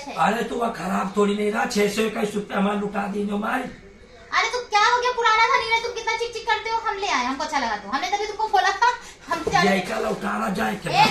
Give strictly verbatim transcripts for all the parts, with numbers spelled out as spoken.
है। अरे तू वह खराब थोड़ी नहीं रहा, छह सौ इक्कीस रुपया हमारे लुटा दी नो मारी। अरे तो क्या हो गया, पुराना था नीरज, तुम कितना चिक चिक करते हो। हम ले आए, हमको अच्छा लगा, तो हमने तभी तुमको बोला था हम लौटाना जाए क्या?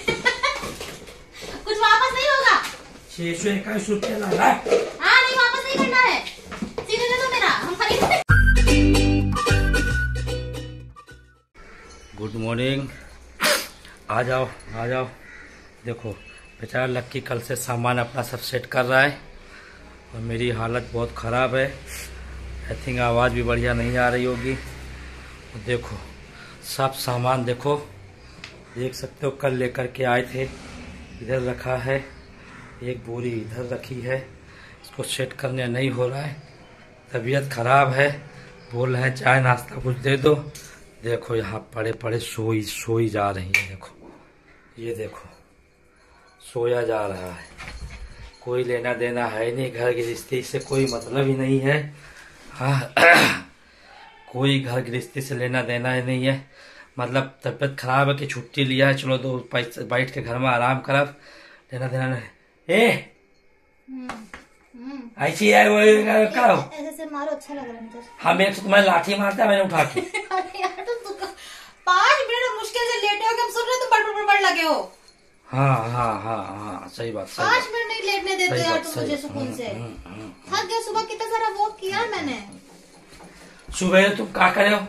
कुछ वापस नहीं होगा। छह सौ इक्कीस रुपया लगा। हाँ नहीं, वापस नहीं करना है, सीधे दे दो मेरा, हम खरीद। गुड मॉर्निंग, आ जाओ आ जाओ। देखो बेचारा लक्की कल से सामान अपना सब सेट कर रहा है और मेरी हालत बहुत ख़राब है। आई थिंक आवाज़ भी बढ़िया नहीं आ रही होगी। देखो सब सामान देखो, देख सकते हो कल लेकर के आए थे, इधर रखा है, एक बोरी इधर रखी है। इसको सेट करने नहीं हो रहा है, तबीयत ख़राब है, बोल रहे हैं चाय नाश्ता कुछ दे दो। देखो यहाँ पड़े पड़े सोई सोई जा रही है। देखो ये देखो सोया जा रहा है, कोई लेना देना है नहीं, घर गृहस्थी से कोई मतलब ही नहीं है। हाँ कोई घर गृहस्थी से लेना देना ही नहीं है। मतलब तबीयत खराब है कि छुट्टी लिया है, चलो दो पैसे बैठ के घर में आराम करब, लेना देना नहीं। ए ऐसी है वो करो, ऐसे मारो, अच्छा लग रहा है। हम एक तुम्हारी लाठी मारता मैंने उठा के। पाँच मिनट मुश्किल से लेटे हो कि हम सुन रहे हो, तुम बड़ बड़ बड़ लगे हो। हाँ हाँ हाँ हाँ सही बात। पाँच मिनट नहीं लेटने देते यार तुम मुझे सुकून से। थक गया, सुबह कितना सारा वॉक किया मैंने। सुबह तुम क्या करे हो?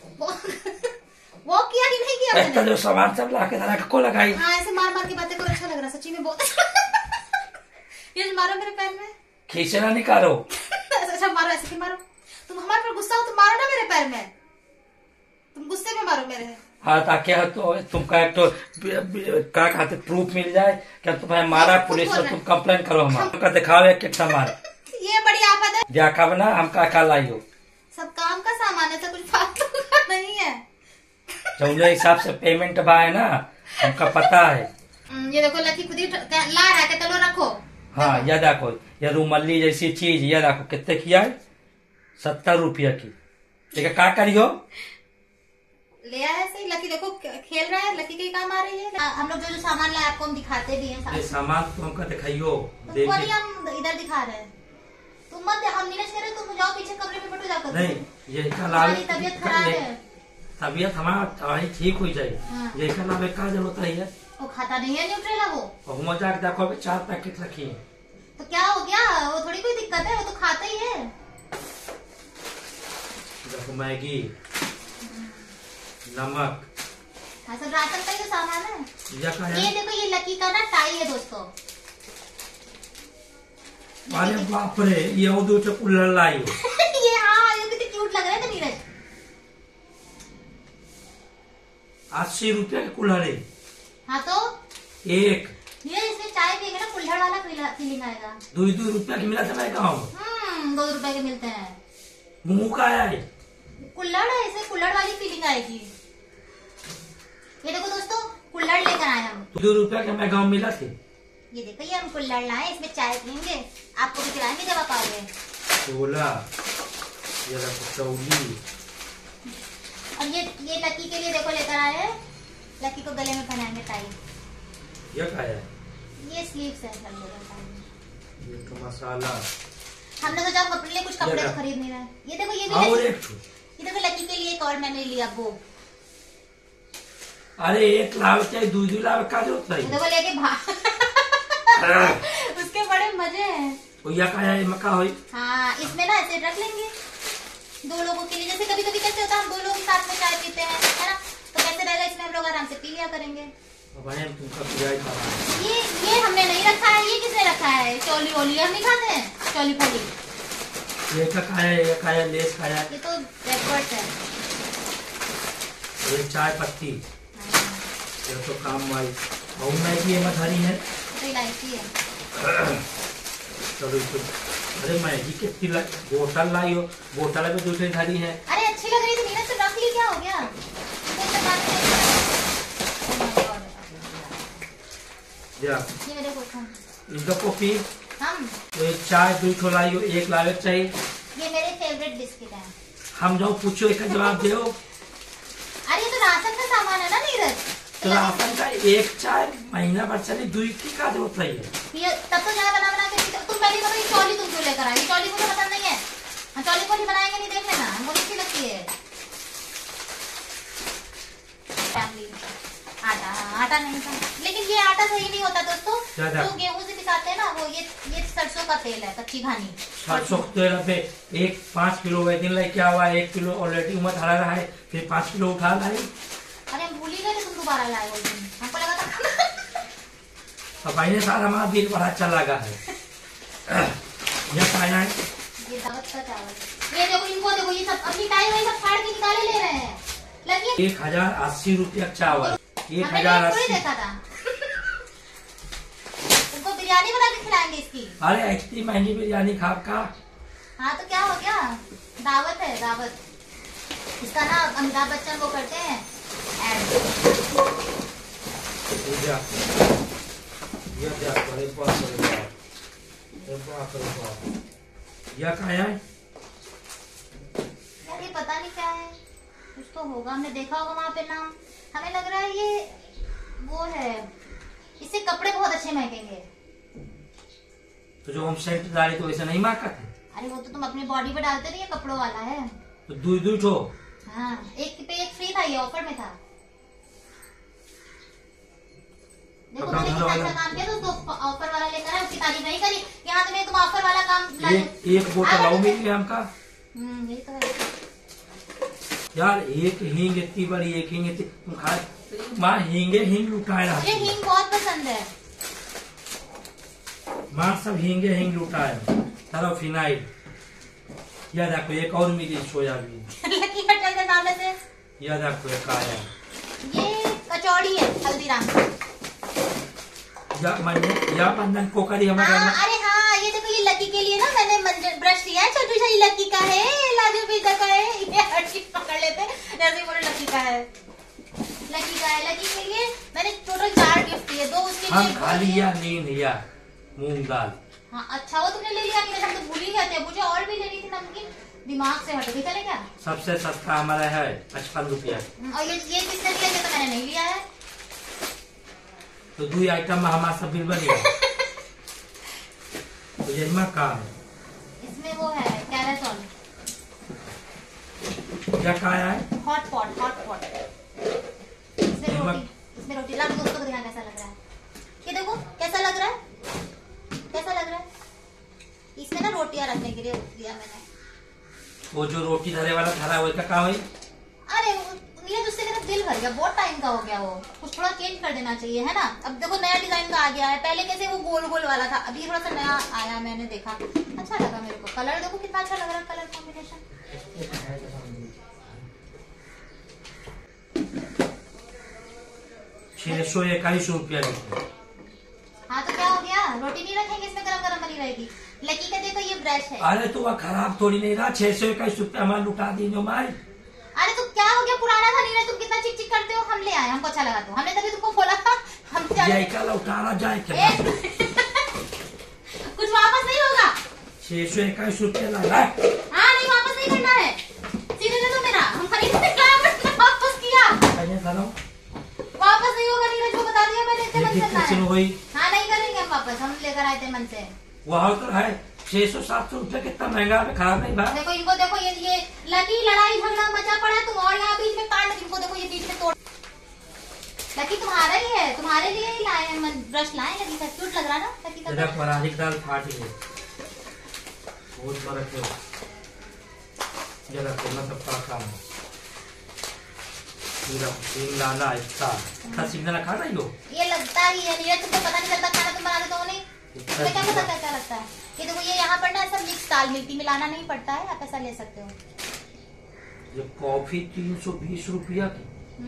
वॉक किया कि नहीं किया मैंने? जो सामान सब ला के धरा को लगाई। हाँ ऐसे मार मार के बातें करो, अच्छा लग रहा सच्ची में बहुत। ये मारो मेरे पैर में, खींचना निकालो। अच्छा मारो, ऐसे मारो। तुम हमारे पर गुस्सा हो तो मारो ना मेरे पैर में, तुम गुस्से में मारो मेरे। हाँ ताकि तो तुमका एक तो क्या कहते प्रूफ मिल जाए क्या तुम्हें मारा पुलिस में, तुम कंप्लेन करो हमारा दिखाओ एक एक सामान। ये बड़ी आफत है। क्या कब ना हम का का लाई हो, सब काम का सामान है, तो कुछ फालतू का नहीं है। जो हिसाब से पेमेंट बा है ना, हमका पता है। ये देखो लकी खुद ही ला रहा है, चलो रखो। हाँ यह देखो, ये रूमल्ली जैसी चीज, ये देखो कितने किया है, सत्तर रुपया की। ठीक है क्या करियो, ले आया ऐसे ही। लकी देखो खेल रहा है, लकी के ही काम आ रही है। हम लोग जो जो सामान लाए आपको हम दिखाते भी हैं। ये सामान तो हमका दिखाइयो, तुमको नहीं हम इधर दिखा रहे हैं, तुम मत, हम नीरज कह रहे तुम जाओ पीछे कमरे में बैठो जाकर। नहीं ये लाल तबीयत खराब है, तबीयत हमारा ठीक हो जाए। ये लाभ का जरूरत है, वो खाता नहीं है न्यूट्रेला वो। और मजाक देखो अभी चार पैकेट रखी है, तो क्या हो गया, वो थोड़ी कोई दिक्कत है, वो तो खाता ही है। देखो मैगी, नमक, हाँ सब राशन का ही तो सामान है। ये, ये देखो ये लकी का ना टाई है दोस्तों। अरे बाप रे, ये वो दो कुल्हड़ लाई हो। ये हाँ ये कितनी क्यूट लग रहा है नीरज। अस्सी रुपया के कुल्हड़ है। हाँ तो एक नीरज इसमें चाय पिएंगे ना, कुल्हड़ वाला फीलिंग आएगा। दो दो रुपया की मिला था मैं गाँव। हम्म दो रुपए के मिलते हैं। मुँह का आया है, कुल्हड़ है, इसमें कुल्हड़ वाली फीलिंग आएगी। ये देखो दोस्तों कुल्हड़ लेकर आए हम। दो रुपया के मैं गाँव मिला थे। ये देखो ये हम कुल्हड़ लाए, इसमें चाय पियेंगे, आपको भी खिलाएंगे जब आप आओगे। छोला, ये चौली, और ये ये लकी के लिए देखो लेकर आए हैं, लकी को गले में पहनाएंगे टाई। ये क्या है? ये स्लीव्स है सर, ये तो मसाला। हमने तो जब अपने लिए कुछ कपड़े तो खरीद नहीं रहे। ये देखो ये भी और एक ये देखो लकी के लिए एक और मैंने लिया वो। अरे एक लाभ चाहे दो दो लाभ का जरूरत है। देखो लेके भाग उसके बड़े मजे हैं। भैया का है मक्का हो। हाँ इसमें ना ऐसे रख लेंगे दो लोगों के लिए, जैसे कभी कभी कैसे होता है हम दो लोग साथ में चाय पीते हैं है ना, तो कैसे रहेगा, इसमें हम लोग आराम से पी लिया करेंगे। ये ये हमने नहीं रखा है, ये किसने रखा है, चोली वोली हम नहीं खाते हैं, चोली फोली। ये का खाया, ये खाया, लेस खाया। ये तो बैकवर्ड है। ये चाय पत्ती, ये तो काम आई। और मैगी ये मधारी है, तो इलायची है। चलो इसको, अरे मैगी कितनी बोतल लाई हो, बोतल में दूसरी धारी है। अरे अच्छी लग रही थी नीरज, तो रख ली, क्या हो गया। ये मेरे को इनका कॉफी हम तो एक चाय दो ठो लाई हो, एक लावे चाहिए। ये मेरे फेवरेट बिस्किट है। हम जाओ पूछो, एक जवाब दो। अरे ये तो राशन का सामान है ना नीरज, तो राशन का एक चाय महीना भर चले, दुई की का जरूरत है। ये तब तो चाय बना बना के लेकर आई। चौली मुझे पसंद नहीं है, हम चौली को नहीं बनाएंगे, नहीं देख लेना, हमको अच्छी लगती है। आटा आटा नहीं था, लेकिन ये आटा सही नहीं होता दोस्तों, जो गेहूं से पिसाते हैं ना वो, ये ये सरसों का तेल है, कच्ची घानी सरसों का तेल पे एक पाँच किलो दिन लाइक क्या हुआ, एक किलो ऑलरेडी उमर हरा रहा है, फिर पाँच किलो उठा लाए। अरे हम भूल ही गए, तुम दोबारा लाए वो दिन, हमको लगा था तो भाई ने सारा हमारा बिल बड़ा अच्छा लगा है। यह खाया है, ये दावत का चावल, ये देखो इनको देखो, ये सब अपनी टाइम में सब फाड़ के निकाले ले रहे हैं। लगी एक हजार अस्सी रुपया चावल, एक हजार अस्सी। देखा था तुमको बिरयानी बना के खिलाएंगे इसकी। अरे इतनी महंगी बिरयानी खा का। हाँ तो क्या हो गया, दावत है दावत। इसका ना अमिताभ बच्चन वो करते हैं ऐड। यह क्या है यार, ये पता नहीं क्या है, कुछ तो होगा, हमने देखा होगा वहाँ पे नाम, हमें लग रहा है ये वो है, इससे कपड़े बहुत अच्छे महकेंगे। तो जो हम सेंट डाले तो ऐसा नहीं महका थे। अरे वो तो तुम अपनी बॉडी पे डालते नहीं, ये कपड़ों वाला है। तो दू दू ठो। हाँ, एक पे एक फ्री था, ये ऑफर में था। देखो मैंने कितना अच्छा काम किया, तो ऑफर वाला लेकर है, उसकी तारीफ नहीं करी, यहाँ तुम्हें तुम ऑफर वाला काम एक, एक बोतल लाओ मिल गया हमका। हम्म, यही तो है यार, एक हींग इतनी बड़ी, एक हींग इतनी, तुम खा माँ हींगे हींग लुटाए रहा। मुझे हींग बहुत पसंद है माँ, सब हींगे हींग लुटाए। चलो फिनाइल, यह देखो एक और मिली सोयाबीन। लकी होटल के सामने से यह देखो एक आया, ये कचौड़ी है हल्दीराम। या मंजन या मंजन पोखरी हमारे। अरे हाँ, ये देखो, ये लकी के लिए ना मैंने मंजन ब्रश लिया है, छोटू सा लकी का है, लाजू पिज्जा का है, ये हर चीज पकड़ लेते हैं, जैसे बोले लकी का है, लकी का है। लकी के लिए मैंने टोटल चार गिफ्ट दिए, दो उसके लिए, खा लिया नींद लिया मूंग दाल। हाँ अच्छा, वो तुमने ले लिया, नहीं हम तो भूल ही गए थे, मुझे और भी लेनी थी नमकीन, दिमाग से हट गई। चले क्या, सबसे सस्ता हमारा है पचपन रुपया। और ये ये किसने लिया, ये तो मैंने नहीं लिया है। तो दो आइटम में हमारा सब बिल बन गया। तो यही में काम है, इसमें वो है कैरासोल, क्या क्या है, हॉट पॉट, हॉट पॉट, इसमें रोटी, इसमें रोटी। ला दोस्तों को दिखा कैसा लग रहा है, ये देखो कैसा लग रहा है, कैसा लग रहा है। इसमें ना रोटियां रखने के लिए दिया मैंने। वो जो रोटी धरे वाला धरा है, वही का काम है। अरे नीरज, उससे मेरा दिल भर गया, बहुत टाइम का हो गया वो, कुछ थोड़ा चेंज कर देना चाहिए, है ना। अब देखो नया डिजाइन का आ गया है, पहले कैसे वो गोल गोल वाला था, अभी थोड़ा सा नया आया, मैंने देखा, अच्छा लगा मेरे को। कलर देखो कितना अच्छा लग रहा है, कलर कॉम्बिनेशन। छह सौ इक्कीस रुपया। हाँ तो क्या हो गया, रोटी नहीं रखेंगे इसमें, गरम गरम बनी रहेगी। लकी का देखो ये ब्रश है। अरे तो वह खराब थोड़ी नहीं रहा, छह सौ इक्कीस रुपया हमारा लुटा दी जो मारी। अरे तो क्या हो गया, पुराना था नीरज, तुम कितना चिक चिक करते हो, हम ले आए, हमको अच्छा लगा, तो हमने तभी तुमको बोला था हम उतारा जाए क्या। कुछ वापस नहीं होगा, छह सौ इक्कीस रुपया लगा। हाँ नहीं वापस नहीं करना है, सीधे दे दो मेरा, हम खरीदने गए वापस किया, वापस नहीं होगा नीरज को बता दिया मैंने, इतने मन से है। हाँ नहीं करेंगे हम वापस, हम लेकर आए थे मन से। वहाँ तो है छह सौ सात सौ रुपया, कितना महंगा है, खराब नहीं भाई। देखो इनको देखो, ये ये लकी लड़ाई झगड़ा मचा पड़ा है, तुम और यहाँ बीच में काट, इनको देखो ये बीच में तोड़। लकी तुम्हारा ही है, तुम्हारे लिए ही लाए हैं, ब्रश लाए, लकी का क्यूट लग रहा ना लकी का। पराठे की दाल फाट गई, बहुत फर्क है, जरा खोलना सबका काम है। सिंगदाना इसका सिंगदाना खा रही हो, ये लगता ही है नीरज, तुमको पता नहीं चलता, खाना तुम बना देते हो नहीं, तुम्हें क्या पता क्या लगता है। ये देखो ये यहाँ पर ना ऐसा मिक्स दाल मिलती, मिलाना नहीं पड़ता है, आप ऐसा ले सकते हो। ये कॉफी तीन सौ बीस रुपया की,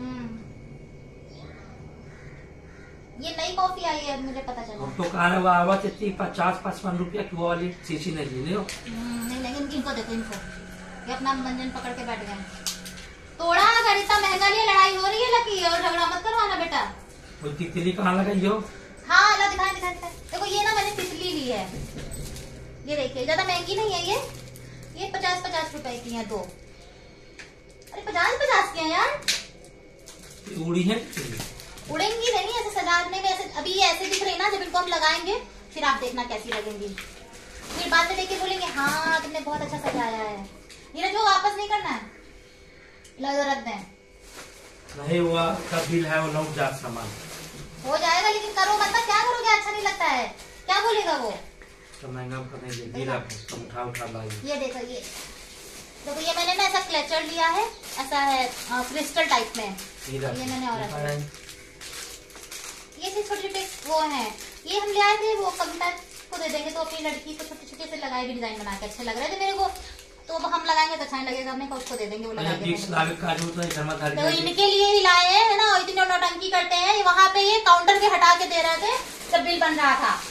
ये नई कॉफी आई है, मुझे पता चला। तो कहा आवाज इतनी पचास पचपन रुपया की वाली शीशी नहीं ले लो। नहीं नहीं, इनको देखो, इनको ये अपना मंजन पकड़ के बैठ गए। तोड़ा अगर इतना महंगा लिए, लड़ाई हो रही है लकी, और झगड़ा मत करवाना बेटा। वो तितली कहाँ लगाई हो? हाँ ला दिखाए दिखाए दिखाए, देखो ये ना मैंने तितली ली है, ये देखिए, ज्यादा महंगी नहीं है ये, ये पचास पचास रुपए की है दो। अरे पचास पचास की है यार, उड़ी है, उड़ेंगी नहीं, ऐसे सजाने में ऐसे, अभी ये ऐसे दिख रही ना, जब इनको हम लगाएंगे फिर आप देखना कैसी लगेंगी। फिर बाद में देख के बोलेंगे हाँ तुमने बहुत अच्छा सजाया है। नीरज वो वापस नहीं करना है, लो रख दें। नहीं हुआ का बिल है वो लौट जा सामान। हो जाएगा लेकिन करो मत ना, क्या करोगे, अच्छा नहीं लगता है, क्या बोलेगा वो। तो महंगा करने दे रहा तुम उठा उठा लाइए। ये देखो, ये देखो, ये मैंने ना ऐसा क्लेचर लिया है, ऐसा है क्रिस्टल टाइप में। ये मैंने और ये छोटे छोटे वो हैं, ये हम ले आए थे, वो कविता को दे देंगे तो अपनी लड़की को छोटे छोटे से लगाएगी, डिजाइन बना के अच्छे लग रहे थे मेरे को, तो अब हम लगाएंगे तो अच्छा नहीं लगेगा, हमने उसको दे देंगे वो लगा के। तो इनके लिए ही लाए हैं ना, इतनी नौटंकी करते हैं, वहाँ पे ये काउंटर के हटा के दे रहे थे जब बिल बन रहा था।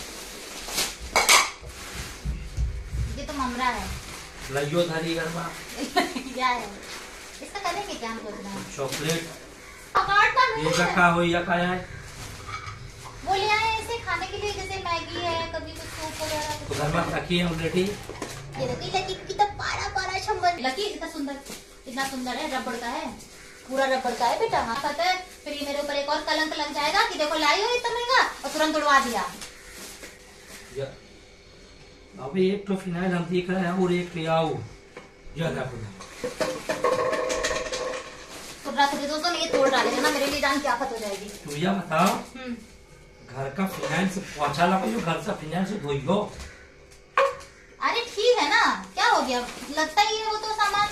ये तो ममरा है, लइयो धारी गरमा क्या है इसका, करेंगे क्या हम सोच रहे हैं। चॉकलेट ये रखा हो या क्या है, वो ले आए इसे खाने के लिए, जैसे मैगी है, कभी कुछ सूप वगैरह। तो घर में रखी है ऑलरेडी। ये देखो लकी कितना पारा पारा छम्बर, लकी इतना सुंदर, इतना सुंदर है, रबड़ का है, पूरा रबड़ का है बेटा। हाँ पता है, फिर ये मेरे ऊपर एक और कलंक लग जाएगा कि देखो लाई हो इतना महंगा और तुरंत उड़वा दिया। अभी एक तो फिनाइल हम देख रहे हैं और एक ले आओ ज्यादा तो रख दे दोस्तों, ये तोड़ डालेगा ना मेरे लिए, जान क्या आफत हो जाएगी। तो यह बताओ घर का फिनाइल से पोछा लगाइयो, घर से फिनाइल से धोइयो। अरे ठीक है ना, क्या हो गया, लगता ही है वो तो सामान।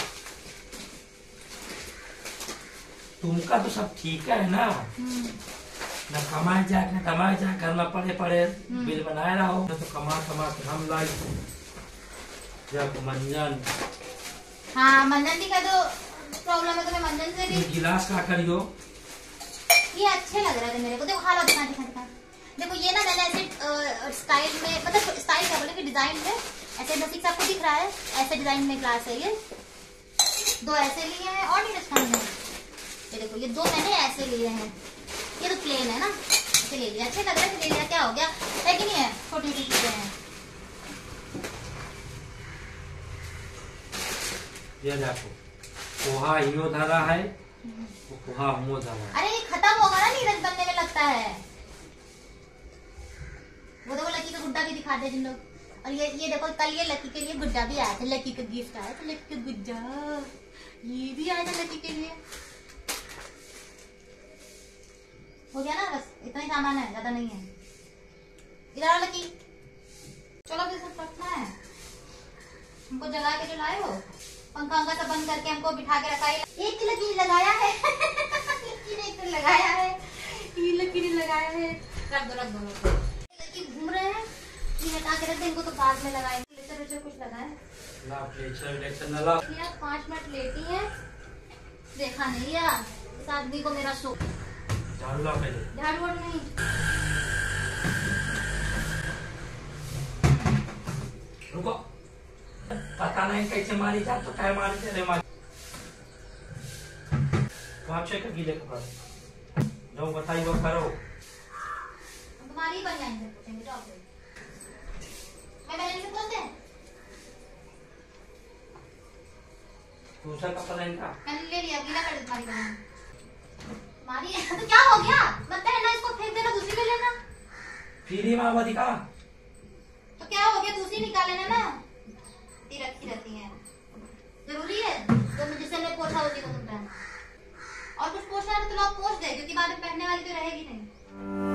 तुमका तो सब ठीक है ना, न कमाए जाए न कमाए जाए, घर में पड़े पड़े बिल बनाए रहो, तो कमा कमा के हम लाई जब मंजन। हाँ मंजन भी का तो प्रॉब्लम है, तो मैं मंजन से भी। गिलास का करियो, ये अच्छे लग रहे थे मेरे को, देखो हाल दिखा दिखा दिखा देखो, ये ना मैंने ऐसे स्टाइल में, मतलब स्टाइल क्या बोले कि डिजाइन में ऐसे बेसिक आपको दिख रहा है, ऐसे डिजाइन में ग्लास है ये, दो ऐसे लिए हैं और नहीं रखा है। ये देखो ये दो मैंने ऐसे लिए हैं, ये तो प्लेन है ना, ऐसे ले लिया, अच्छे लग रहे थे ले लिया, क्या हो गया है कि नहीं है, छोटी छोटी चीजें हैं। ये देखो पोहा यो धरा है, पोहा हमो धरा है। अरे ये खत्म होगा ना नीरज बनने में लगता है। वो देखो लकी का गुड्डा भी दिखा दे जिन लोग, और ये ये देखो कल ये लकी के लिए गुड्डा भी आया था, लकी का गिफ्ट आया था, लकी का गुड्डा ये भी आया था लकी के लिए। हो गया ना, बस इतना ही सामान है, ज्यादा नहीं है। इधर लकी, चलो अभी सब रखना है, हमको जगा के जो लाए हो, पंखा वंखा सब बंद करके हमको बिठा के रखा है। एक लकी लगाया है लकी ने एक लगाया है, ये लकी ने लगाया है, रख दो रख दो रख दो। लकी घूम रहे हैं, ये हटा के रख दे, इनको तो बाद में लगाएंगे। लेक्चर वेक्चर कुछ लगाए ला लेक्चर लेक्चर न ला, पाँच मिनट लेटी है, देखा नहीं यार इस आदमी को मेरा शो। झाड़ू ला पहले, झाड़ू वाड़ू नहीं, रुको, पता नहीं कैसे मारी जा तो क्या मारी चले मारी। वहाँ चेक कर गीले कपड़ा जो बताई वो करो, तुम्हारी बन जाएंगे, पूछेंगे जाओ फिर। मैं मैंने से बोलते हैं दूसरा कपड़ा इनका मैंने ले लिया, गीला कर दे तुम्हारी बहन तुम्हारी तो क्या हो गया, मत कहना इसको फेंक देना, दूसरी ले लेना। फिर माँ वो दिखा तो क्या हो गया, दूसरी निकाल लेना ना, ये रखी रहती है, जरूरी है तो जिससे मैं पोछा होती को तुम पहना, और कुछ पोछना है तो लोग पोछ दे, क्योंकि बाद में पहनने वाली तो रहेगी नहीं।